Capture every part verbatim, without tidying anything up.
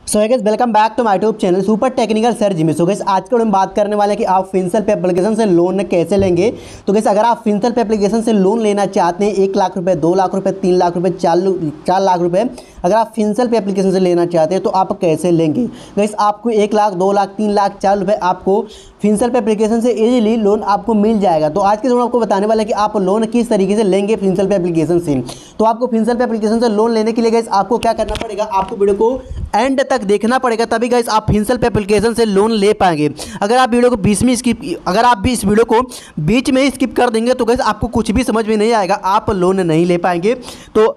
So guys welcome back to my YouTube channel super technical sir Jimmy. So guys आज के हम बात करने वाले हैं कि आप फिनसल पे एप्लीकेशन से लोन कैसे लेंगे। तो गाइस अगर आप फिनसल पे एप्लीकेशन से लोन लेना चाहते हैं एक लाख रुपए, दो लाख रुपए, तीन लाख रुपए, चार चार लाख रुपए, अगर आप फिनसल पे एप्लीकेशन से लेना चाहते हैं तो आप कैसे लेंगे। गाइस आपको एक लाख, दो लाख, तीन लाख, चार रुपए आपको फिनसल पे एप्लीकेशन से इजीली लोन आपको मिल जाएगा। तो आज के वीडियो में आपको बताने वाला है कि आप लोन किस तरीके से लेंगे फिनसल पे एप्लीकेशन से। तो आपको फिनसल पे एप्लीकेशन से लोन लेने के लिए गाइस आपको क्या करना पड़ेगा, आपको वीडियो को एंड तक देखना पड़ेगा, तभी गाइस आप फिनसल पे एप्लीकेशन से लोन ले पाएंगे। अगर आप वीडियो को बीच में स्किप अगर आप भी इस वीडियो को बीच में स्किप कर देंगे तो गाइस आपको कुछ भी समझ में नहीं आएगा, आप लोन नहीं ले पाएंगे। तो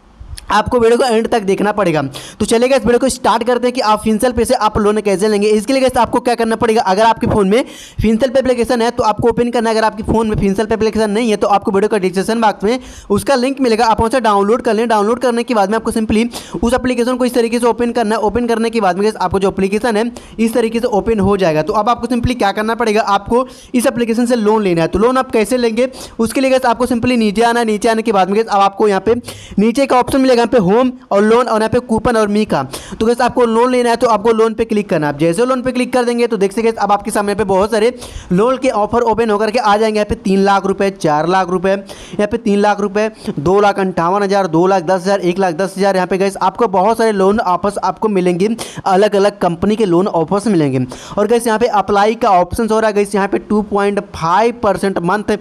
आपको वीडियो को एंड तक देखना पड़ेगा। तो चलेगा इस वीडियो को स्टार्ट करते हैं कि आप फिनसल पे से आप लोन कैसे लेंगे। इसके लिए गाइस आपको क्या करना पड़ेगा, अगर आपके फोन में फिनसल पे एप्लीकेशन है तो आपको ओपन करना है। अगर आपके फोन में फिनसल पे एप्लीकेशन नहीं है तो आपको वीडियो का डिस्क्रिप्शन बॉक्स में उसका लिंक मिलेगा, आप उसे डाउनलोड कर लें। डाउनलोड करने के बाद में आपको सिंपली उस एप्लीकेशन को इस तरीके से ओपन करना है। ओपन करने के बाद में आपको जो एप्लीकेशन है इस तरीके से ओपन हो जाएगा। तो अब आपको सिंपली क्या करना पड़ेगा, आपको इस एप्लीकेशन से लोन लेना है। तो लोन आप कैसे लेंगे उसके लिए गाइस आपको सिंपली नीचे आना है। नीचे आने के बाद में अब आपको यहाँ पे नीचे का ऑप्शन मिलेगा, यहाँ पे होम और लोन और यहाँ पे कूपन और मी का। तो गाइस आपको लोन लेना है तो आपको लोन पे क्लिक करना है। आप जैसे लोन पे क्लिक कर देंगे तो देख सकते अब आपके सामने पे बहुत सारे लोन के ऑफर ओपन होकर के आ जाएंगे। यहाँ पे तीन लाख रुपए, चार लाख रुपए, यहाँ पे तीन लाख रुपए, दो लाख अंठावन हज़ार, दो लाख दस हज़ार, एक लाख दस हज़ार। यहाँ पे गाइस आपको बहुत सारे लोन ऑफर्स आपको मिलेंगे, अलग अलग कंपनी के लोन ऑफर्स मिलेंगे। और गाइस यहाँ पे अप्लाई का ऑप्शन हो रहा है गाइस, यहाँ पे two point five percent month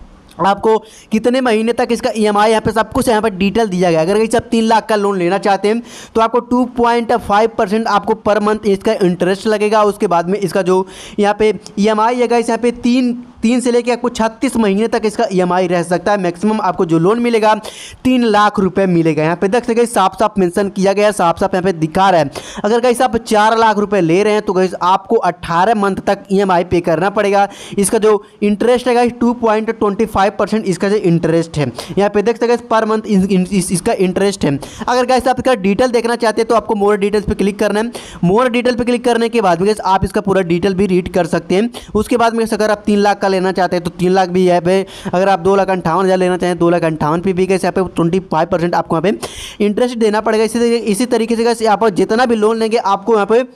आपको कितने महीने तक इसका ई एम आई यहाँ पे सब कुछ यहाँ पर डिटेल दिया गया है। अगर गाइस आप तीन लाख का लोन लेना चाहते हैं तो आपको टू पॉइंट फाइव परसेंट आपको पर मंथ इसका इंटरेस्ट लगेगा। उसके बाद में इसका जो यहाँ पे ई एम आई है गाइस, यहाँ पे तीन तीन से लेकर आपको छत्तीस महीने तक इसका ई एम आई रह सकता है। मैक्सिमम आपको जो लोन मिलेगा तीन लाख रुपए मिलेगा। यहाँ पे देख सकते साफ साफ मेंशन किया गया है, साफ साफ यहाँ पे दिखा रहा है। अगर गाइस आप चार लाख रुपए ले रहे हैं तो गाइस आपको अट्ठारह मंथ तक ई एम आई पे करना पड़ेगा। इसका जो इंटरेस्ट है guys two point twenty five percent इसका जो इंटरेस्ट है, यहाँ पे देख सकते हैं पर मंथ इस, इसका इंटरेस्ट है। अगर गाइस आप इसका डिटेल देखना चाहते हैं तो आपको मोर डिटेल्स पे क्लिक करना है। मोर डिटेल पे क्लिक करने के बाद में गाइस आप इसका पूरा डिटेल भी रीड कर सकते हैं। उसके बाद में अगर आप तीन लाख का लेना चाहते हैं तो तीन लाख भी यहाँ पे, अगर आप दो लाख अंठावन हज़ार लेना चाहें दो लाख अंठावन पे भी गाइस यहाँ पे ट्वेंटी फाइव परसेंट आपको यहाँ पे इंटरेस्ट देना पड़ेगा। इसी इसी तरीके से गाइस यहाँ पर जितना भी लोन लेंगे आपको यहाँ पे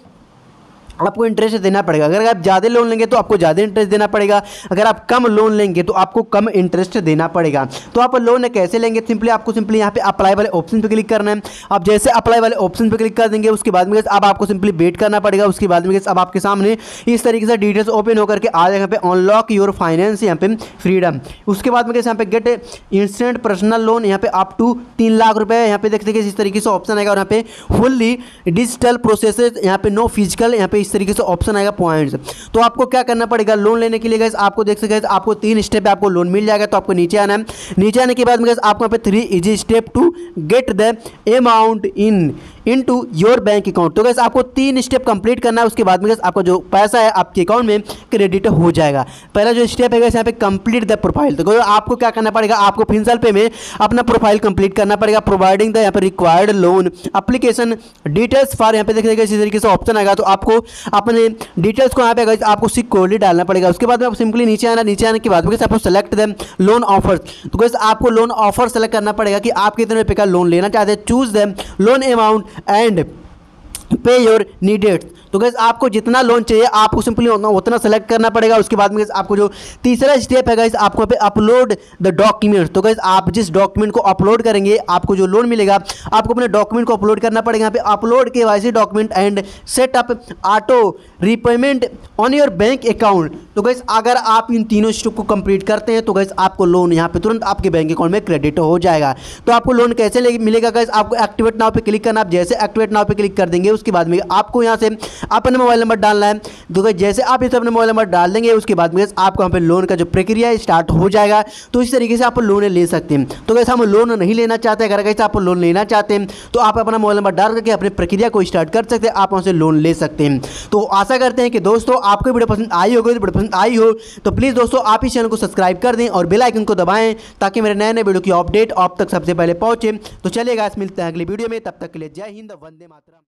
आपको इंटरेस्ट देना पड़ेगा। अगर आप ज़्यादा लोन लेंगे तो आपको ज़्यादा इंटरेस्ट देना पड़ेगा, अगर आप कम लोन लेंगे तो आपको कम इंटरेस्ट देना पड़ेगा। तो आप लोन कैसे लेंगे, सिंपली आपको सिंपली यहाँ पे अप्लाई वाले ऑप्शन पे क्लिक करना है। आप जैसे अप्लाई वाले ऑप्शन पे क्लिक कर देंगे उसके बाद में अब आपको सिंपली वेट करना पड़ेगा। उसके बाद में अब आपके सामने इस तरीके से डिटेल्स ओपन होकर के आ जाएगा। यहाँ पे अनलॉक योर फाइनेंस, यहाँ पे फ्रीडम। उसके बाद में यहाँ पे गेट इंस्टेंट पर्सनल लोन, यहाँ पे अप टू तीन लाख रुपये। यहाँ पे देख सकते इस तरीके से ऑप्शन आएगा और यहाँ पे फुल्ली डिजिटल प्रोसेस, यहाँ पे नो फिजिकल, यहाँ पे इस तरीके से ऑप्शन आएगा पॉइंट्स। तो आपको क्या करना पड़ेगा लोन लेने के लिए गाइस, आपको देख सकते हैं आपको तीन स्टेप पे आपको लोन मिल जाएगा। तो आपको नीचे आना है। नीचे आने के बाद में गाइस आपको यहाँ पे three easy step to get the amount in into your bank account. तो गाइस आपको तीन स्टेप कंप्लीट करना है। उसके बाद में गाइस आपका जो पैसा है आपके अकाउंट में क्रेडिट हो जाएगा। पहला जो स्टेप है गाइस यहाँ पे कंप्लीट द प्रोफाइल। तो आपको क्या करना पड़ेगा, आपको फिनसल पे में अपना प्रोफाइल कंप्लीट करना पड़ेगा। प्रोवाइडिंग द यहाँ पे required loan application details for, यहाँ पे देख इसी तरीके से ऑप्शन आएगा। तो आपको अपने डिटेल्स को यहाँ पे गाइस आपको सिक्योरली डालना पड़ेगा। उसके बाद में आप सिंपली नीचे आना। नीचे आने के बाद में आपको सेलेक्ट द लोन ऑफर। तो गाइस आपको लोन ऑफर सेलेक्ट करना पड़ेगा कि आप कितने रुपए का लोन लेना चाहते हैं। Choose the loan amount and pay your needed. तो गाइस आपको जितना लोन चाहिए आपको सिंपली उतना सेलेक्ट करना पड़ेगा। उसके बाद में आपको जो तीसरा स्टेप है गाइस आपको पे अपलोड द डॉक्यूमेंट। तो गाइस आप जिस डॉक्यूमेंट को अपलोड करेंगे आपको जो लोन मिलेगा आपको अपने डॉक्यूमेंट को अपलोड करना पड़ेगा। यहाँ पे upload K Y C document and set up auto repayment on your bank account. तो गाइस अगर आप इन तीनों स्टेप को कंप्लीट करते हैं तो गाइस आपको लोन यहाँ पे तुरंत आपके बैंक अकाउंट में क्रेडिट हो जाएगा। तो आपको लोन कैसे मिलेगा गाइस, आपको एक्टिवेट नाउ पे क्लिक करना। आप जैसे एक्टिवेट नाउ पे क्लिक कर देंगे उसके बाद में आपको यहाँ से अपने मोबाइल नंबर डालना है। तो जैसे आप इसे अपने मोबाइल नंबर डाल देंगे उसके बाद में आपको यहाँ पे लोन का जो प्रक्रिया स्टार्ट हो जाएगा। तो इस तरीके से आप लोन ले सकते हैं। तो कैसे हम लोन नहीं लेना चाहते, अगर कैसे आप लोन लेना चाहते हैं तो आप अपना मोबाइल नंबर डाल करके अपनी प्रक्रिया को स्टार्ट कर सकते हैं, आप वहाँ से लोन ले सकते हैं। तो आशा करते हैं कि दोस्तों आपको वीडियो पसंद आई होगी। वीडियो पसंद आई हो तो प्लीज़ दोस्तों आप इस चैनल को सब्सक्राइब कर दें और बेल आइकन को दबाएं ताकि मेरे नए नए वीडियो की अपडेट आप तक सबसे पहले पहुंचे। तो चलिएगा मिलते हैं अगली वीडियो में, तब तक के लिए जय हिंद, वंदे मातरम।